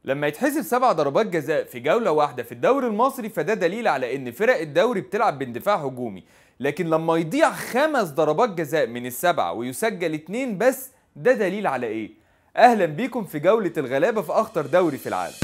لما يتحسب 7 ضربات جزاء في جولة واحدة في الدوري المصري فده دليل على ان فرق الدوري بتلعب باندفاع هجومي، لكن لما يضيع 5 ضربات جزاء من ال7 ويسجل 2 بس ده دليل على ايه؟ اهلا بيكم في جولة الغلابة في اخطر دوري في العالم.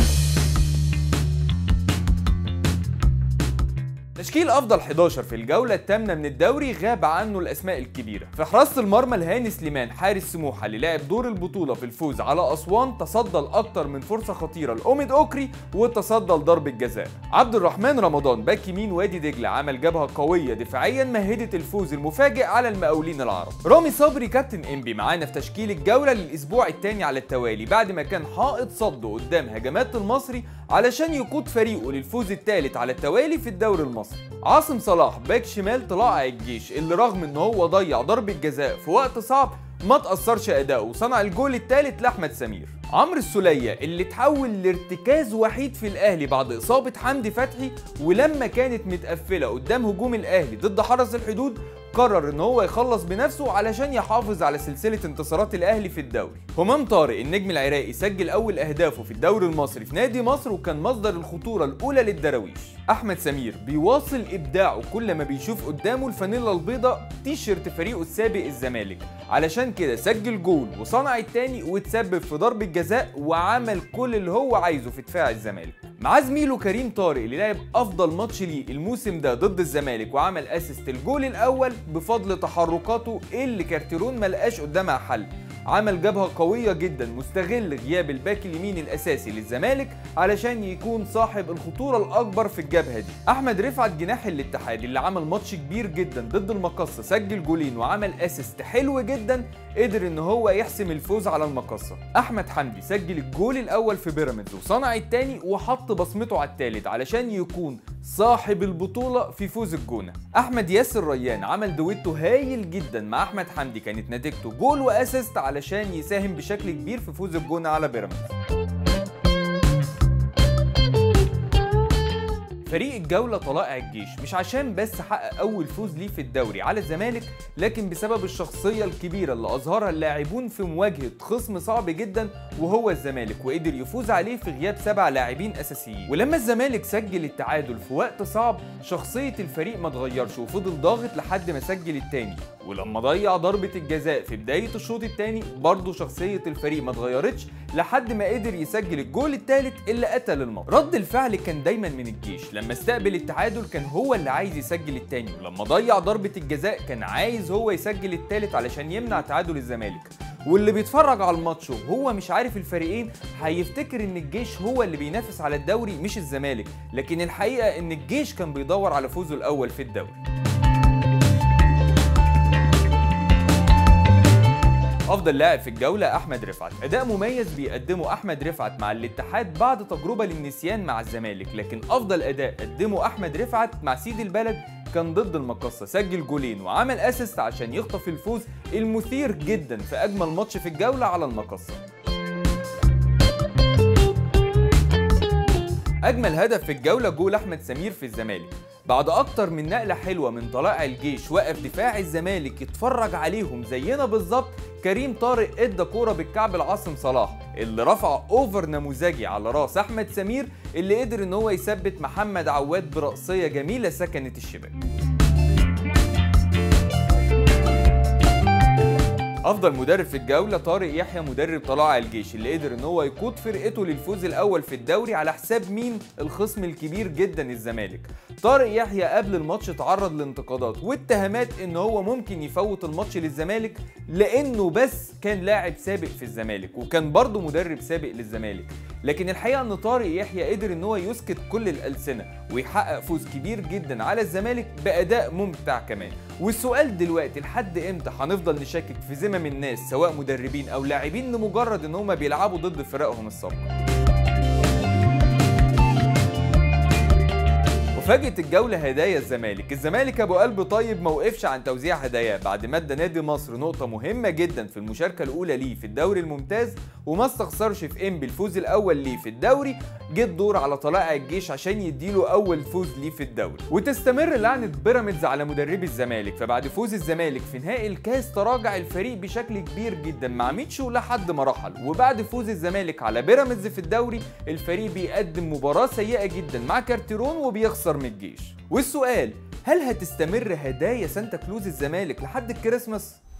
تشكيل افضل 11 في الجوله الثامنه من الدوري غاب عنه الاسماء الكبيره. في حراسه المرمى الهاني سليمان حارس سموحه اللي لعب دور البطوله في الفوز على اسوان، تصدى لاكتر من فرصه خطيره لاوميد اوكري وتصدى لضربه جزاء. عبد الرحمن رمضان باك يمين وادي دجله عمل جبهه قويه دفاعيا مهدت الفوز المفاجئ على المقاولين العرب. رامي صبري كابتن انبي معانا في تشكيل الجوله للاسبوع الثاني على التوالي بعد ما كان حائط صده قدام هجمات المصري علشان يقود فريقه للفوز الثالث على التوالي في الدوري المصري. عاصم صلاح باك شمال طلائع الجيش اللي رغم ان هو ضيع ضربة جزاء في وقت صعب ما تأثرش أداؤه وصنع الجول الثالث لأحمد سمير. عمرو السولية اللي تحول لارتكاز وحيد في الأهلي بعد إصابة حمدي فتحي، ولما كانت متقفلة قدام هجوم الأهلي ضد حرس الحدود قرر ان هو يخلص بنفسه علشان يحافظ على سلسلة انتصارات الاهلي في الدوري. همام طارق النجم العراقي سجل اول اهدافه في الدوري المصري في نادي مصر وكان مصدر الخطورة الاولى للدراويش. احمد سمير بيواصل ابداعه كل ما بيشوف قدامه الفانيلا البيضاء تيشيرت فريقه السابق الزمالك، علشان كده سجل جول وصنع التاني وتسبب في ضربة جزاء وعمل كل اللي هو عايزه في دفاع الزمالك. مع زميله كريم طارق اللي لعب افضل ماتش ليه الموسم ده ضد الزمالك وعمل اسيست الجول الاول بفضل تحركاته اللي كارتيرون ملقاش قدامها حل. عمل جبهه قويه جدا مستغل غياب الباك اليمين الاساسي للزمالك علشان يكون صاحب الخطوره الاكبر في الجبهه دي. احمد رفعت جناح الاتحاد اللي عمل ماتش كبير جدا ضد المقصه سجل جولين وعمل اسيست حلو جدا قدر ان هو يحسم الفوز على المقصه. احمد حمدي سجل الجول الاول في بيراميدز وصنع الثاني وحط بصمته على الثالث علشان يكون صاحب البطوله في فوز الجونه. احمد ياسر ريان عمل دويتو هايل جدا مع احمد حمدي كانت نتيجته جول واسيست علشان يساهم بشكل كبير في فوز الجونه على بيراميدز. فريق الجولة طلائع الجيش مش عشان بس حقق أول فوز ليه في الدوري على الزمالك، لكن بسبب الشخصية الكبيرة اللي أظهرها اللاعبون في مواجهة خصم صعب جدا وهو الزمالك، وقدر يفوز عليه في غياب 7 لاعبين أساسيين. ولما الزمالك سجل التعادل في وقت صعب شخصية الفريق ما اتغيرش وفضل ضاغط لحد ما سجل التاني، ولما ضيع ضربة الجزاء في بداية الشوط الثاني برضه شخصية الفريق ما اتغيرتش لحد ما قدر يسجل الجول الثالث اللي قتل الماتش. رد الفعل كان دايما من الجيش، لما استقبل التعادل كان هو اللي عايز يسجل الثاني، ولما ضيع ضربة الجزاء كان عايز هو يسجل الثالث علشان يمنع تعادل الزمالك. واللي بيتفرج على الماتش وهو مش عارف الفريقين هيفتكر ان الجيش هو اللي بينافس على الدوري مش الزمالك، لكن الحقيقة ان الجيش كان بيدور على فوزه الاول في الدوري. افضل لاعب في الجوله احمد رفعت، اداء مميز بيقدمه احمد رفعت مع الاتحاد بعد تجربه للنسيان مع الزمالك، لكن افضل اداء قدمه احمد رفعت مع سيد البلد كان ضد المقصه، سجل جولين وعمل اسيست عشان يخطف الفوز المثير جدا في اجمل ماتش في الجوله على المقصه. اجمل هدف في الجوله جول احمد سمير في الزمالك بعد اكتر من نقله حلوه من طلائع الجيش وقف دفاع الزمالك يتفرج عليهم زينا بالظبط. كريم طارق ادى كوره بالكعب لعاصم صلاح اللي رفع اوفر نموذجي على راس احمد سمير اللي قدر ان هو يثبت محمد عواد برأسيه جميله سكنت الشباك. افضل مدرب في الجوله طارق يحيى مدرب طلائع الجيش اللي قدر ان هو يقود فرقته للفوز الاول في الدوري على حساب مين؟ الخصم الكبير جدا الزمالك. طارق يحيى قبل الماتش تعرض لانتقادات واتهامات ان هو ممكن يفوت الماتش للزمالك لانه بس كان لاعب سابق في الزمالك وكان برضه مدرب سابق للزمالك، لكن الحقيقه ان طارق يحيى قدر ان هو يسكت كل الالسنه ويحقق فوز كبير جدا على الزمالك باداء ممتع كمان. والسؤال دلوقتي لحد امتى هنفضل نشكك في ذمم الناس سواء مدربين او لاعبين لمجرد ان هم بيلعبوا ضد فرقهم السابقه؟ وفي وفاجئت الجوله هدايا الزمالك ابو قلب طيب ما وقفش عن توزيع هدايا بعد ما ادى نادي مصر نقطه مهمه جدا في المشاركه الاولى ليه في الدوري الممتاز، وما استخسرش في انبي الفوز الاول ليه في الدوري. جه الدور على طلائع الجيش عشان يديله اول فوز ليه في الدوري. وتستمر لعنه بيراميدز على مدربي الزمالك، فبعد فوز الزمالك في نهائي الكاس تراجع الفريق بشكل كبير جدا مع ميتشو لحد ما رحل، وبعد فوز الزمالك على بيراميدز في الدوري الفريق بيقدم مباراه سيئه جدا مع كارتيرون وبيخسر من الجيش. والسؤال، هل هتستمر هدايا سانتا كلوز الزمالك لحد الكريسماس؟